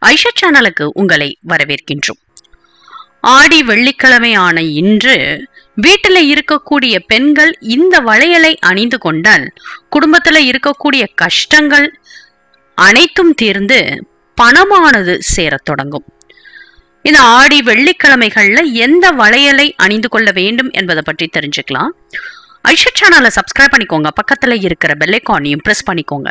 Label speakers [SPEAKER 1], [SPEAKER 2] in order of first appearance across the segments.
[SPEAKER 1] ஐஷா சேனலுக்கு உங்களை வரவேற்கின்றோம். ஆடி வெள்ளிக்கிழமை ஆன இன்று வீட்டில் இருக்கக்கூடிய பெண்கள் இந்த வளையலை அணிந்து கொண்டால் குடும்பத்தில் இருக்கக்கூடிய கஷ்டங்கள் அனைத்தும் தீர்ந்து பணமானது சேரத் தொடங்கும். இந்த ஆடி வெள்ளிக்கிழமைகள்ல எந்த வளையலை அணிந்து கொள்ள வேண்டும் என்பதை பற்றி தெரிஞ்சுக்கலாம். ஐஷா சேனலை சப்ஸ்கிரைப் பண்ணிக்கோங்க, பக்கத்துல இருக்கிற பெல் ஐகானையும் பிரஸ் பண்ணிக்கோங்க.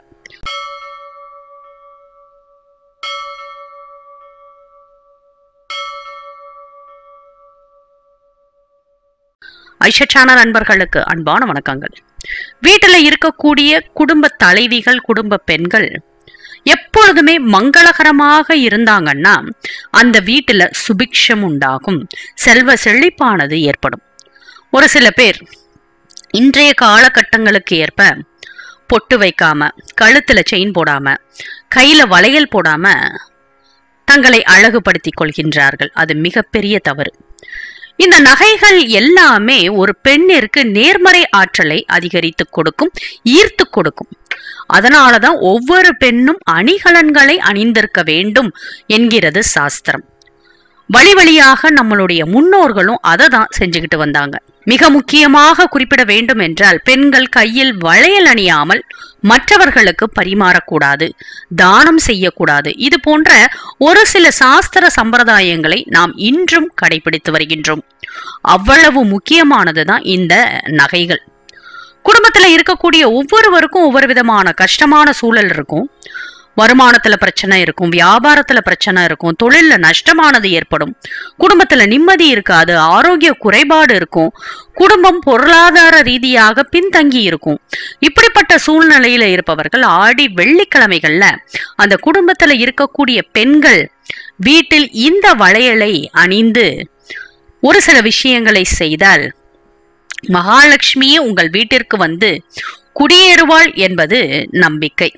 [SPEAKER 1] ஐஷா சேனல் அன்பர்களுக்கு அன்பான வணக்கங்கள். வீட்டில் இருக்கக்கூடிய குடும்ப தலைவிகள், குடும்ப பெண்கள் எப்பொழுதுமே மங்களகரமாக இருந்தாங்கன்னா அந்த வீட்டுல சுபிக்ஷம் உண்டாகும், செல்வ செழிப்பானது ஏற்படும். ஒரு சில பேர் இன்றைய காலகட்டங்களுக்கு ஏற்ப பொட்டு வைக்காம, கழுத்துல செயின் போடாம, கையில வளையல் போடாம தங்களை அழகுபடுத்திக் கொள்கின்றார்கள். அது மிகப்பெரிய தவறு. இந்த நகைகள் எல்லாமே ஒரு பெண்ணிற்கு நேர்மறை ஆற்றலை அதிகரித்து கொடுக்கும், ஈர்த்து கொடுக்கும். அதனாலதான் ஒவ்வொரு பெண்ணும் அணிகலன்களை அணிந்திருக்க வேண்டும் என்கிறது சாஸ்திரம். வழி வழியாக நம்மளுடைய முன்னோர்களும் அதை தான் செஞ்சுக்கிட்டு வந்தாங்க. மிக முக்கியமாக குறிப்பிட வேண்டும் என்றால், பெண்கள் கையில் வளையல் அணியாமல் மற்றவர்களுக்கு பரிமாறக்கூடாது, தானம் செய்யக்கூடாது. இது போன்ற ஒரு சில சாஸ்திர சம்பிரதாயங்களை நாம் இன்றும் கடைபிடித்து வருகின்றோம். அவ்வளவு முக்கியமானதுதான் இந்த நகைகள். குடும்பத்துல இருக்கக்கூடிய ஒவ்வொருவருக்கும் ஒவ்வொரு விதமான கஷ்டமான சூழல் இருக்கும். வருமானத்துல பிரச்சனை இருக்கும், வியாபாரத்துல பிரச்சனை இருக்கும், தொழில்ல நஷ்டமானது ஏற்படும், குடும்பத்துல நிம்மதி இருக்காது, ஆரோக்கிய குறைபாடு இருக்கும், குடும்பம் பொருளாதார ரீதியாக பின்தங்கி இருக்கும். இப்படிப்பட்ட சூழ்நிலையில இருப்பவர்கள் ஆடி வெள்ளிக்கிழமைகள்ல அந்த குடும்பத்துல இருக்கக்கூடிய பெண்கள் வீட்டில் இந்த வளையலை அணிந்து ஒரு சில விஷயங்களை செய்தால் மகாலட்சுமியே உங்கள் வீட்டிற்கு வந்து குடியேறுவாள் என்பது நம்பிக்கை.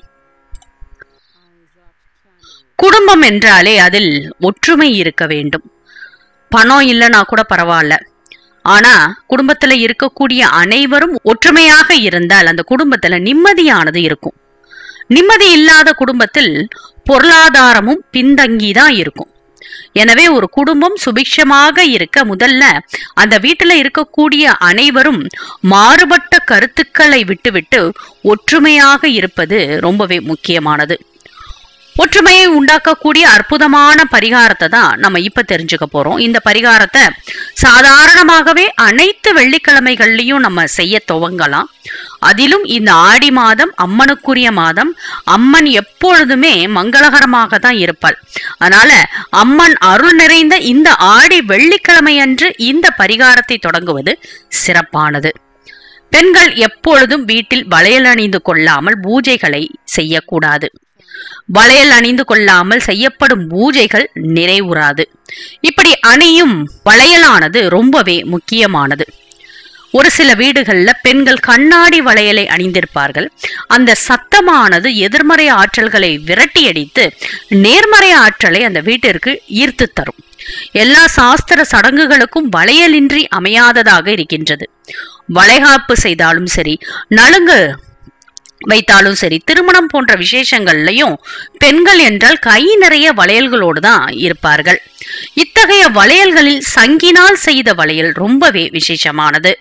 [SPEAKER 1] குடும்பம் என்றாலே அதில் ஒற்றுமை இருக்க வேண்டும். பணம் இல்லைன்னா கூட பரவாயில்ல, ஆனா குடும்பத்துல இருக்கக்கூடிய அனைவரும் ஒற்றுமையாக இருந்தால் அந்த குடும்பத்துல நிம்மதியானது இருக்கும். நிம்மதி இல்லாத குடும்பத்தில் பொருளாதாரமும் பின்தங்கிதான் இருக்கும். எனவே ஒரு குடும்பம் சுபிக்ஷமாக இருக்க முதல்ல அந்த வீட்டுல இருக்கக்கூடிய அனைவரும் மாறுபட்ட கருத்துக்களை விட்டுவிட்டு ஒற்றுமையாக இருப்பது ரொம்பவே முக்கியமானது. ஒற்றுமையை உண்டாக்கக்கூடிய அற்புதமான பரிகாரத்தை தான் நம்ம இப்ப தெரிஞ்சுக்க போறோம். இந்த பரிகாரத்தை சாதாரணமாகவே அனைத்து வெள்ளிக்கிழமைகள்லயும் நம்ம செய்ய துவங்கலாம். அதிலும் இந்த ஆடி மாதம் அம்மனுக்குரிய மாதம். அம்மன் எப்பொழுதுமே மங்களகரமாக தான் இருப்பாள். அதனால அம்மன் அருள் நிறைந்த இந்த ஆடி வெள்ளிக்கிழமை அன்று இந்த பரிகாரத்தை தொடங்குவது சிறப்பானது. பெண்கள் எப்பொழுதும் வீட்டில் வளையல் அணிந்து கொள்ளாமல் பூஜைகளை செய்யக்கூடாது. வளையல் அணிந்து கொள்ளாமல் செய்யப்படும் பூஜைகள் நிறைவுறாது. இப்படி அணியும் வளையலானது ரொம்பவே முக்கியமானது. ஒரு சில வீடுகள்ல பெண்கள் கண்ணாடி வளையலை அணிந்திருப்பார்கள். அந்த சத்தமானது எதிர்மறை ஆற்றல்களை விரட்டி அடித்து நேர்மறை ஆற்றலை அந்த வீட்டிற்கு ஈர்த்து தரும். எல்லா சாஸ்திர சடங்குகளுக்கும் வளையலின்றி அமையாததாக இருக்கின்றது. வளைகாப்பு செய்தாலும் சரி, நலுங்கு வைத்தாலும் சரி, திருமணம் போன்ற விசேஷங்கள்லையும் பெண்கள் என்றால் கை நிறைய வளையல்களோடு தான் இருப்பார்கள். இத்தகைய வளையல்களில் சங்கினால் செய்த வளையல் ரொம்பவே விசேஷமானது.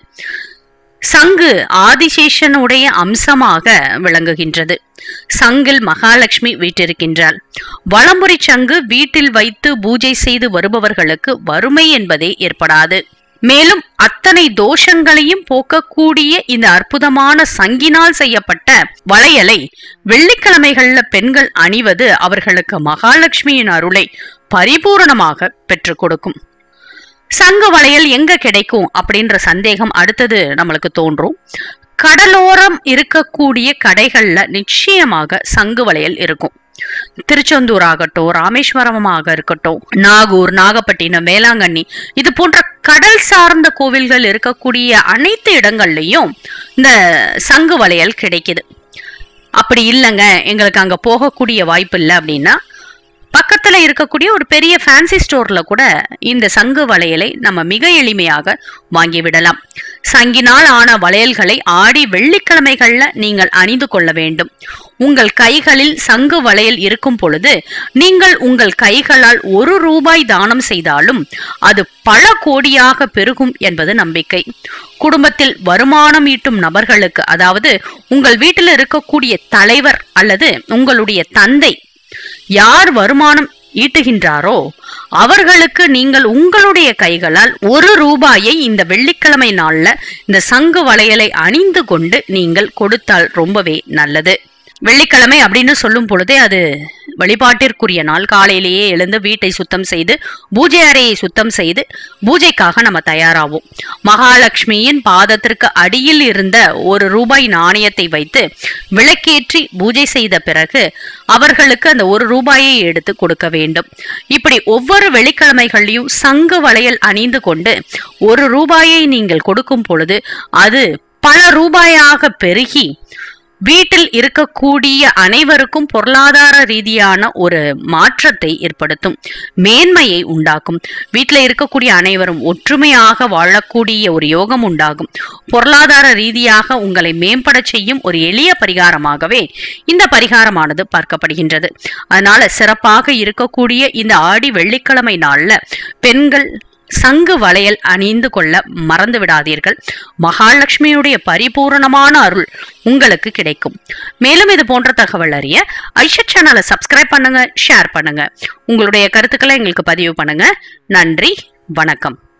[SPEAKER 1] சங்கு ஆதிசேஷனுடைய அம்சமாக விளங்குகின்றது. சங்கில் மகாலட்சுமி வீற்றிருக்கின்றாள். வலம்புரி சங்கு வீட்டில் வைத்து பூஜை செய்து வருபவர்களுக்கு வறுமை என்பதே ஏற்படாது. மேலும் அத்தனை தோஷங்களையும் போக்கக்கூடிய இந்த அற்புதமான சங்கினால் செய்யப்பட்ட வளையலை வெள்ளிக்கிழமைகள்ல பெண்கள் அணிவது அவர்களுக்கு மகாலட்சுமியின் அருளை பரிபூரணமாக பெற்றுக் கொடுக்கும். சங்கு வளையல் எங்க கிடைக்கும் அப்படின்ற சந்தேகம் அடுத்தது நம்மளுக்கு தோன்றும். கடலோரம் இருக்கக்கூடிய கடைகள்ல நிச்சயமாக சங்கு வளையல் இருக்கும். திருச்செந்தூர் ஆகட்டும், ராமேஸ்வரமாக இருக்கட்டும், நாகூர், நாகப்பட்டினம், வேளாங்கண்ணி, இது போன்ற கடல் சார்ந்த கோவில்கள் இருக்கக்கூடிய அனைத்து இடங்கள்லயும் இந்த சங்கு வளையல் கிடைக்குது. அப்படி இல்லைங்க, எங்களுக்கு அங்க போகக்கூடிய வாய்ப்பு இல்லை அப்படின்னா பக்கத்துல இருக்கக்கூடிய ஒரு பெரிய ஃபேன்சி ஸ்டோர்ல கூட இந்த சங்கு வளையலை நம்ம மிக எளிமையாக வாங்கிவிடலாம். சங்கினால் ஆன வளையல்களை ஆடி வெள்ளிக்கிழமைகள்ல நீங்கள் அணிந்து கொள்ள வேண்டும். உங்கள் கைகளில் சங்கு வளையல் இருக்கும் பொழுது நீங்கள் உங்கள் கைகளால் 1 ரூபாய் தானம் செய்தாலும் அது பல கோடியாக பெருகும் என்பது நம்பிக்கை. குடும்பத்தில் வருமானம் ஈட்டும் நபர்களுக்கு, அதாவது உங்கள் வீட்டில் இருக்கக்கூடிய தலைவர் அல்லது உங்களுடைய தந்தை யார் வருமானம் ஈட்டுகின்றாரோ அவர்களுக்கு நீங்கள் உங்களுடைய கைகளால் 1 ரூபாயை இந்த வெள்ளிக்கிழமை நாள்ல இந்த சங்கு வளையலை அணிந்து கொண்டு நீங்கள் கொடுத்தால் ரொம்பவே நல்லது. வெள்ளிக்கிழமை அப்படின்னு சொல்லும் பொழுதே அது வழிபாட்டிற்குரிய நாள். காலையிலேயே எழுந்து வீட்டை சுத்தம் செய்து பூஜை அறையை சுத்தம் செய்து பூஜைக்காக நம்ம தயாராகும். மகாலட்சுமியின் பாதத்திற்கு அடியில் இருந்த 1 ரூபாய் நாணயத்தை வைத்து விளக்கேற்றி பூஜை செய்த பிறகு அவர்களுக்கு அந்த 1 ரூபாயை எடுத்து கொடுக்க வேண்டும். இப்படி ஒவ்வொரு வெள்ளிக்கிழமைகளையும் சங்கு வளையல் அணிந்து கொண்டு 1 ரூபாயை நீங்கள் கொடுக்கும் பொழுது அது பல ரூபாயாக பெருகி வீட்டில் இருக்கக்கூடிய அனைவருக்கும் பொருளாதார ரீதியான ஒரு மாற்றத்தை ஏற்படுத்தும், மேன்மையை உண்டாக்கும். வீட்டில் இருக்கக்கூடிய அனைவரும் ஒற்றுமையாக வாழக்கூடிய ஒரு யோகம் உண்டாகும். பொருளாதார ரீதியாக உங்களை மேம்பட செய்யும் ஒரு எளிய பரிகாரமாகவே இந்த பரிகாரமானது பார்க்கப்படுகின்றது. அதனால சிறப்பாக இருக்கக்கூடிய இந்த ஆடி வெள்ளிக்கிழமை நாள்ல பெண்கள் சங்கு வளையல் அணிந்து கொள்ள மறந்து விடாதீர்கள். மகாலட்சுமியுடைய பரிபூரணமான அருள் உங்களுக்கு கிடைக்கும். மேலும் இது போன்ற தகவல் அறிய ஐஷத் சேனலை சப்ஸ்கிரைப் பண்ணுங்க, ஷேர் பண்ணுங்க, உங்களுடைய கருத்துக்களை எங்களுக்கு பதிவு பண்ணுங்க. நன்றி, வணக்கம்.